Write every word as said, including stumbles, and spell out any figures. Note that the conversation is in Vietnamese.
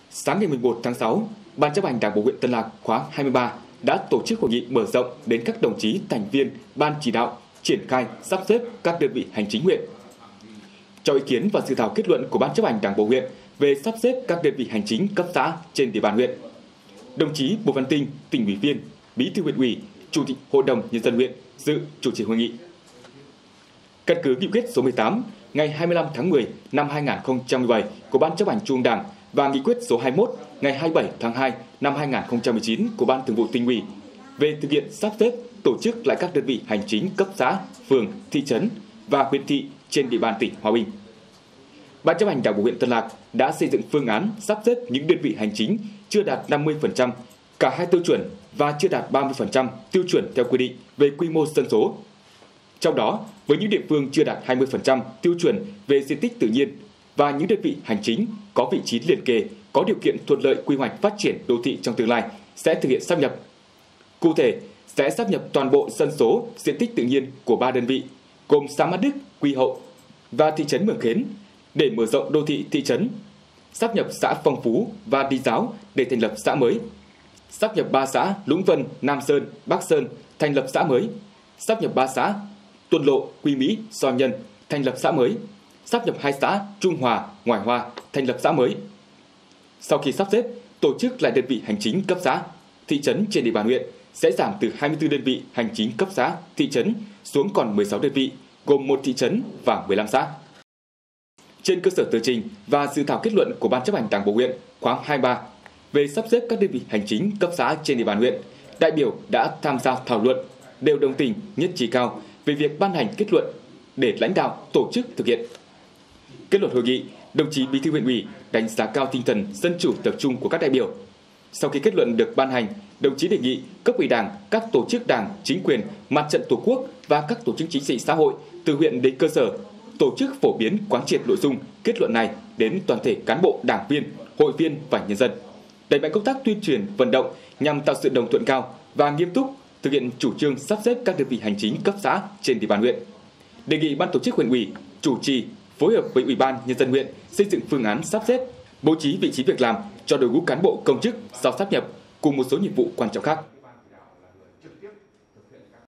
Sáng ngày mười một tháng sáu, Ban chấp hành Đảng bộ huyện Tân Lạc khóa hai mươi ba đã tổ chức hội nghị mở rộng đến các đồng chí thành viên Ban chỉ đạo triển khai sắp xếp các đơn vị hành chính huyện. Cho ý kiến và dự thảo kết luận của Ban chấp hành Đảng bộ huyện về sắp xếp các đơn vị hành chính cấp xã trên địa bàn huyện, đồng chí Bùi Văn Tinh, tỉnh ủy viên, Bí thư huyện ủy, Chủ tịch Hội đồng Nhân dân huyện dự chủ trì hội nghị. Căn cứ nghị quyết số mười tám ngày hai mươi lăm tháng mười năm hai nghìn không trăm mười bảy của Ban chấp hành Trung ương Đảng và nghị quyết số hai mươi mốt ngày hai mươi bảy tháng hai năm hai nghìn không trăm mười chín của Ban Thường vụ Tỉnh ủy về thực hiện sắp xếp tổ chức lại các đơn vị hành chính cấp xã, phường, thị trấn và huyện thị trên địa bàn tỉnh Hòa Bình. Ban chấp hành Đảng bộ huyện Tân Lạc đã xây dựng phương án sắp xếp những đơn vị hành chính chưa đạt năm mươi phần trăm cả hai tiêu chuẩn và chưa đạt ba mươi phần trăm tiêu chuẩn theo quy định về quy mô dân số. Trong đó, với những địa phương chưa đạt hai mươi phần trăm tiêu chuẩn về diện tích tự nhiên và những đơn vị hành chính có vị trí liền kề có điều kiện thuận lợi quy hoạch phát triển đô thị trong tương lai sẽ thực hiện sáp nhập. Cụ thể, sẽ sáp nhập toàn bộ dân số diện tích tự nhiên của ba đơn vị gồm xã Mã Đức, Quy Hậu và thị trấn Mường Khến để mở rộng đô thị thị trấn, sáp nhập xã Phong Phú và Đi Giáo để thành lập xã mới, sáp nhập ba xã Lũng Vân, Nam Sơn, Bắc Sơn thành lập xã mới, sáp nhập ba xã Tuần Lộ, Quy Mỹ, So Nhân thành lập xã mới, sáp nhập hai xã Trung Hòa, Ngoại Hoa thành lập xã mới. Sau khi sắp xếp, tổ chức lại đơn vị hành chính cấp xã, thị trấn trên địa bàn huyện sẽ giảm từ hai mươi tư đơn vị hành chính cấp xã, thị trấn xuống còn mười sáu đơn vị, gồm một thị trấn và mười lăm xã. Trên cơ sở tờ trình và dự thảo kết luận của Ban chấp hành Đảng bộ huyện khóa hai mươi ba về sắp xếp các đơn vị hành chính cấp xã trên địa bàn huyện, đại biểu đã tham gia thảo luận, đều đồng tình, nhất trí cao về việc ban hành kết luận để lãnh đạo tổ chức thực hiện. Kết luận hội nghị, đồng chí Bí thư huyện ủy đánh giá cao tinh thần dân chủ tập trung của các đại biểu. Sau khi kết luận được ban hành, đồng chí đề nghị cấp ủy Đảng, các tổ chức Đảng, chính quyền, mặt trận Tổ quốc và các tổ chức chính trị xã hội từ huyện đến cơ sở tổ chức phổ biến quán triệt nội dung kết luận này đến toàn thể cán bộ, đảng viên, hội viên và nhân dân. Đẩy mạnh công tác tuyên truyền, vận động nhằm tạo sự đồng thuận cao và nghiêm túc thực hiện chủ trương sắp xếp các đơn vị hành chính cấp xã trên địa bàn huyện. Đề nghị ban tổ chức huyện ủy chủ trì phối hợp với Ủy ban Nhân dân huyện xây dựng phương án sắp xếp, bố trí vị trí việc làm cho đội ngũ cán bộ công chức sau sáp nhập cùng một số nhiệm vụ quan trọng khác.